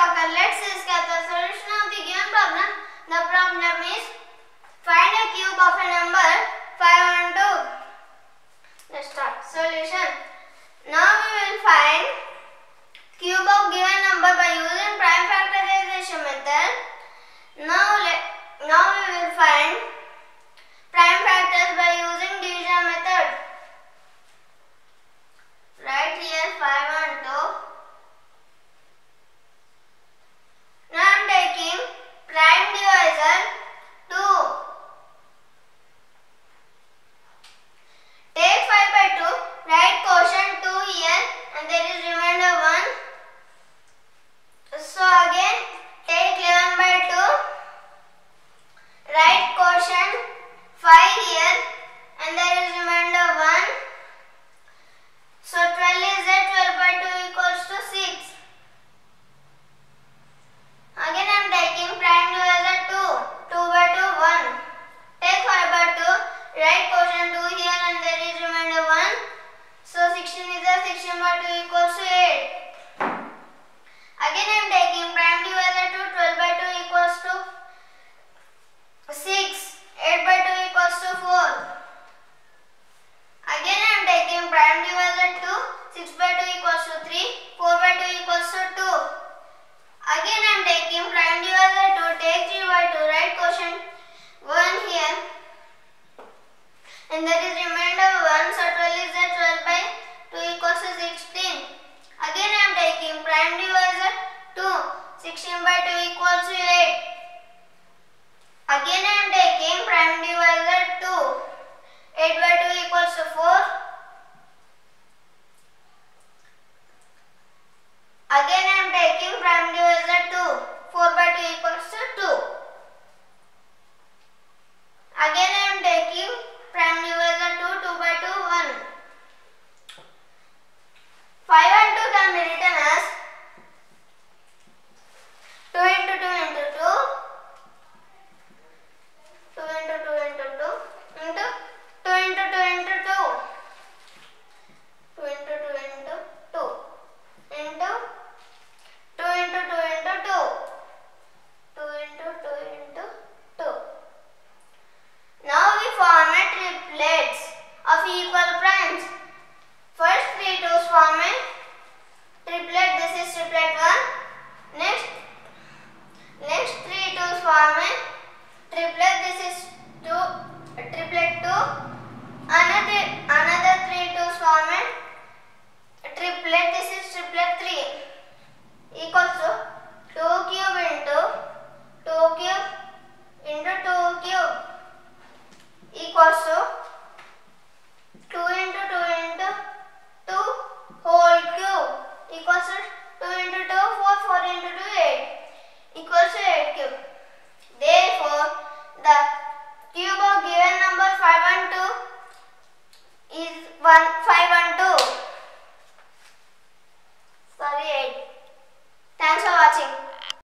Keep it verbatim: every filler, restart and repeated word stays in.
Swagar, let's discuss the solution of the given problem. The problem is find a cube of a number five one two. Let's start. Solution. Now we will find cube of given number by using prime factorization method. Now let now we will find prime factors by using division method. Write here five one two. Now I am taking prime divisor two. Take five by two, write quotient two here and there is remainder one. So again take eleven by two, write quotient five here and there is remainder one. So twelve is there, twelve by two equals to six. Again I am taking prime divisor two, two by two, one. Take five by two, write quotient two here and there is remainder one. So sixteen is there, sixteen by two equals to eight. Again I am taking prime divisor two, twelve by two equals to six, eight by two equals to four. Again I am taking prime divisor two, six by two equals to three, four by two equals to two. Again I am taking prime divisor two, take three by two, write quotient one here and there is remainder one, so twelve is there, twelve by two equals to sixteen. Again I am taking prime divisor two, sixteen by two equals to eight. Again I am taking prime divisor two, eight by two equals to four. Again I am taking prime divisor two, four by two equals to two. Again I am taking prime divisor two, two by two, one. five and two can be written as two into two into two, two into two into two, into two into two into two, two into two into two, into two into two into two, two into two into two. Now we form a triplets of equal primes. First three twos form a triplet. This is triplet one. Next, next three twos form a triplet. This is two, triplet two. Another another three twos form a triplet. This is triplet three. Equals to two cube into two cube into two cube equals to two into two into two whole cube equals to two into two, four, four into two,